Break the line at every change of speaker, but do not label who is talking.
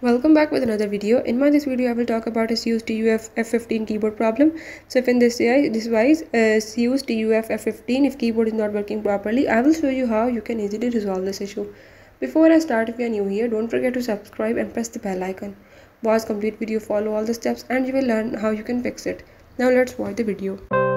Welcome back with another video. In this video, I will talk about Asus TUF F15 keyboard problem. So if in this device Asus TUF F15, if keyboard is not working properly, I will show you how you can easily resolve this issue. Before I start, if you are new here, don't forget to subscribe and press the bell icon. Watch complete video, follow all the steps, and you will learn how you can fix it. Now let's watch the video.